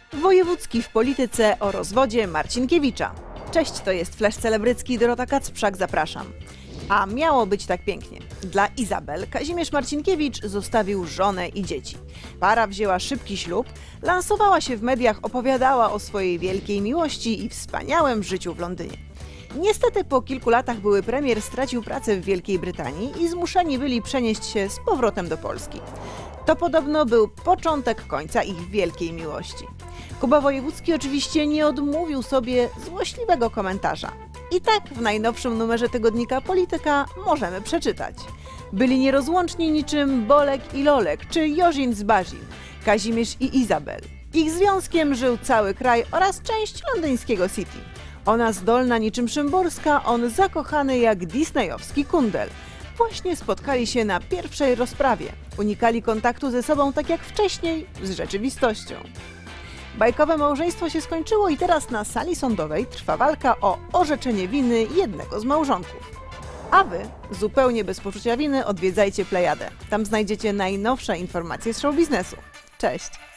Wojewódzki w polityce o rozwodzie Marcinkiewicza. Cześć, to jest Flash Celebrycki, Dorota Kacprzak, zapraszam. A miało być tak pięknie. Dla Izabel Kazimierz Marcinkiewicz zostawił żonę i dzieci. Para wzięła szybki ślub, lansowała się w mediach, opowiadała o swojej wielkiej miłości i wspaniałym życiu w Londynie. Niestety po kilku latach były premier stracił pracę w Wielkiej Brytanii i zmuszeni byli przenieść się z powrotem do Polski. To podobno był początek końca ich wielkiej miłości. Kuba Wojewódzki oczywiście nie odmówił sobie złośliwego komentarza. I tak w najnowszym numerze tygodnika Polityka możemy przeczytać. Byli nierozłączni niczym Bolek i Lolek czy Jorzin z Bazin, Kazimierz i Izabel. Ich związkiem żył cały kraj oraz część londyńskiego City. Ona zdolna niczym Szymborska, on zakochany jak disneyowski kundel. Właśnie spotkali się na pierwszej rozprawie. Unikali kontaktu ze sobą tak jak wcześniej z rzeczywistością. Bajkowe małżeństwo się skończyło i teraz na sali sądowej trwa walka o orzeczenie winy jednego z małżonków. A wy, zupełnie bez poczucia winy, odwiedzajcie Plejadę. Tam znajdziecie najnowsze informacje z show biznesu. Cześć!